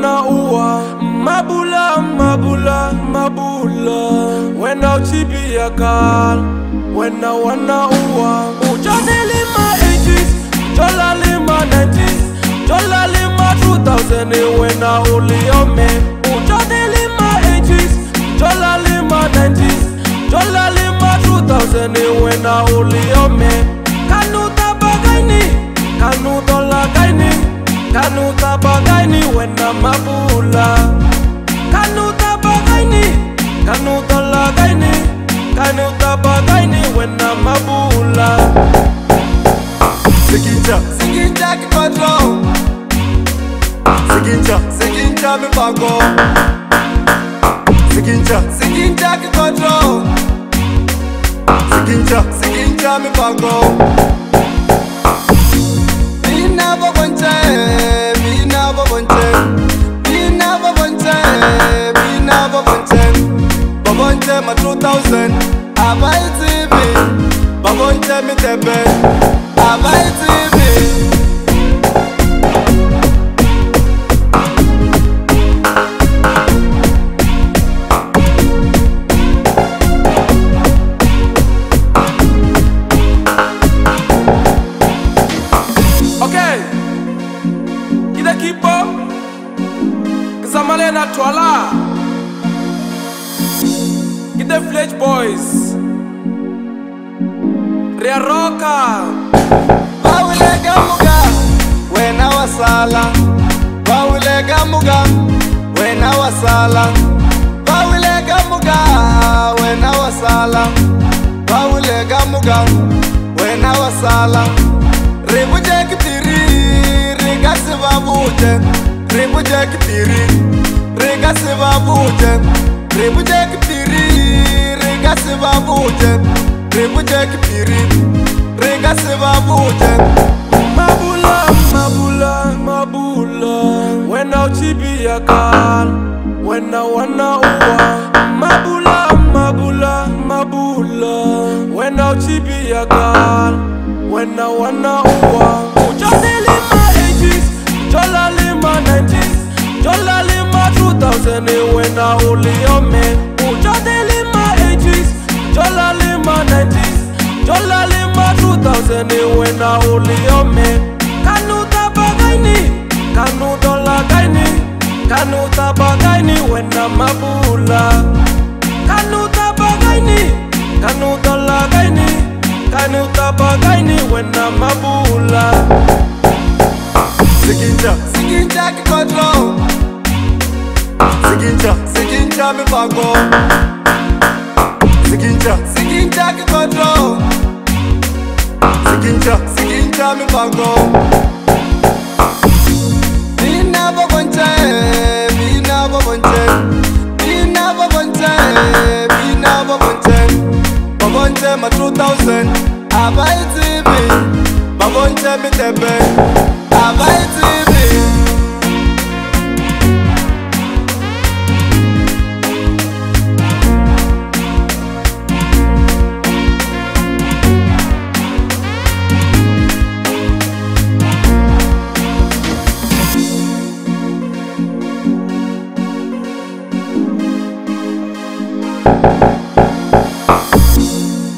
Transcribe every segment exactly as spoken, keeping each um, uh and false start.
wana uwa mabula mabula mabula wena uchibi ya kal wena wana uwa ujane lima eighties jola lima nineties jola lima two thousand wena uliome ujane lima eighties jola lima nineties jola lima two thousand wena uliome kanuta bagaini kanuta lagaini kanuta bagaini wena mabula kanuta bagaini kanuta lagaini kanuta bagaini wena mabula Siginja Siginja kikotro Siginja Siginja mipango Siginja Siginja kikotro Siginja Siginja mipango Mina babonche Mina babonche Mina babonche Mina babonche Babonche ma two thousand Abai T V Babonche mi tepe Abai T V Okay, kida kipo Kizamale na twala Kida Village Boys Ria Roka Bawulega muga Wena wasala Bawulega muga Wena wasala Bawulega muga Wena wasala Bawulega muga Wena wasala Ribuje kitiri Rigasi babuje Ribuje kitiri Rigasi babuje Ribuje kitiri Rigasi babuje Ribuje kitiri Rigasi babuje Mabula, mabula, mabula Wena uchibi ya kal Wena wana uwa Mabula, mabula, mabula Wena uchibi ya kal Wena wana uwa Ujane lima eighties Jola lima nineties Jola lima two thousand Wena uliome Ujane lima eighties Jola lima nineties jola lima two thousand wena uliome kanuta bagaini kanuta lagaini kanuta bagaini wena mabula kanuta bagaini kanuta lagaini kanuta bagaini wena mabula Siginja Siginja kikotro Siginja Siginja mipango Siginja Siginja kikotro Siginja Siginja mipango Mina babonche Mina babonche Mina babonche Mina babonche Babonche ma two thousand Abai T V Babonche mi tepe Abai T V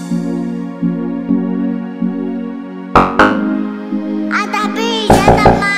Ada billa,